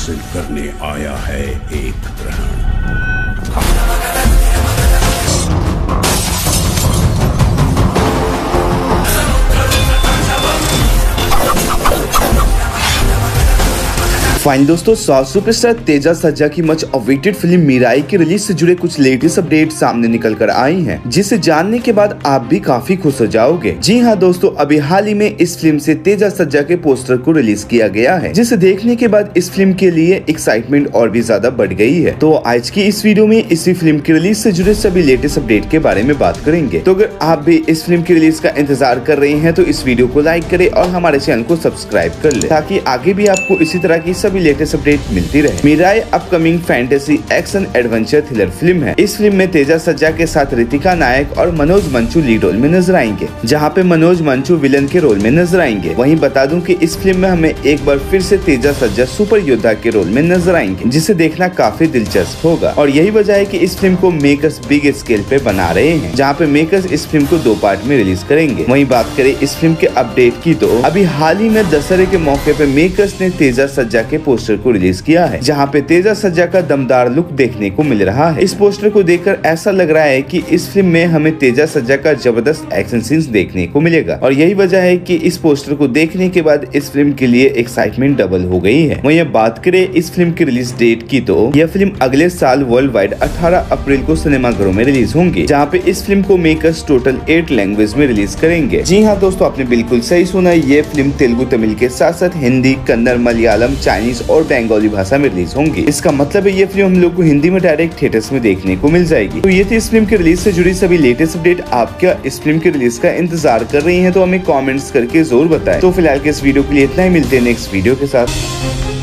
हासिल करने आया है एक ग्रहण। फाइन दोस्तों, साउथ सुपरस्टार तेजा सर्जा की मच अवेटेड फिल्म मीराई की रिलीज से जुड़े कुछ लेटेस्ट अपडेट सामने निकल कर आई हैं, जिसे जानने के बाद आप भी काफी खुश हो जाओगे। जी हाँ दोस्तों, अभी हाल ही में इस फिल्म से तेजा सर्जा के पोस्टर को रिलीज किया गया है, जिसे देखने के बाद इस फिल्म के लिए एक्साइटमेंट और भी ज्यादा बढ़ गई है। तो आज की इस वीडियो में इसी फिल्म की रिलीज से जुड़े सभी लेटेस्ट अपडेट के बारे में बात करेंगे। तो अगर आप भी इस फिल्म की रिलीज का इंतजार कर रहे हैं तो इस वीडियो को लाइक करें और हमारे चैनल को सब्सक्राइब कर ले, ताकि आगे भी आपको इसी तरह की सभी लेटेस्ट अपडेट मिलती रहे। Mirai upcoming fantasy action adventure thriller film है। इस फिल्म में तेजा सर्जा के साथ रितिका नायक और मनोज मंचू लीड रोल में नजर आएंगे, जहां पे मनोज मंचू विलन के रोल में नजर आएंगे। वहीं बता दूं कि इस फिल्म में हमें एक बार फिर से तेजा सर्जा सुपर योद्धा के रोल में नजर आएंगे, जिसे देखना काफी दिलचस्प होगा। और यही वजह है कि इस फिल्म को मेकर्स बिग स्केल पे बना रहे हैं, जहाँ पे मेकर्स इस फिल्म को 2 पार्ट में रिलीज करेंगे। वहीं बात करें इस फिल्म के अपडेट की, तो अभी हाल ही में दशहरे के मौके पे मेकर्स ने तेजा सर्जा के पोस्टर को रिलीज किया है, जहां पे तेजा सर्जा का दमदार लुक देखने को मिल रहा है। इस पोस्टर को देखकर ऐसा लग रहा है कि इस फिल्म में हमें तेजा सर्जा का जबरदस्त एक्शन सीन्स देखने को मिलेगा। और यही वजह है कि इस पोस्टर को देखने के बाद इस फिल्म के लिए एक्साइटमेंट डबल हो गई है। वहीं बात करें इस फिल्म की रिलीज डेट की, तो यह फिल्म अगले साल वर्ल्ड वाइड 18 अप्रैल को सिनेमाघरों में रिलीज होंगी, जहाँ पे इस फिल्म को मेकर्स टोटल 8 लैंग्वेज में रिलीज करेंगे। जी हाँ दोस्तों, आपने बिल्कुल सही सुना, ये फिल्म तेलुगु, तमिल के साथ साथ हिंदी, कन्नड़, मलयालम, चाइनीज और बंगाली भाषा में रिलीज होंगी। इसका मतलब है ये फिल्म हम लोग को हिंदी में डायरेक्ट थिएटर्स में देखने को मिल जाएगी। तो ये थी इस फिल्म की रिलीज से जुड़ी सभी लेटेस्ट अपडेट। आप क्या इस फिल्म की रिलीज का इंतजार कर रही हैं? तो हमें कमेंट्स करके जरूर बताएं। तो फिलहाल के इस वीडियो के लिए इतना ही, मिलते हैं नेक्स्ट वीडियो के साथ।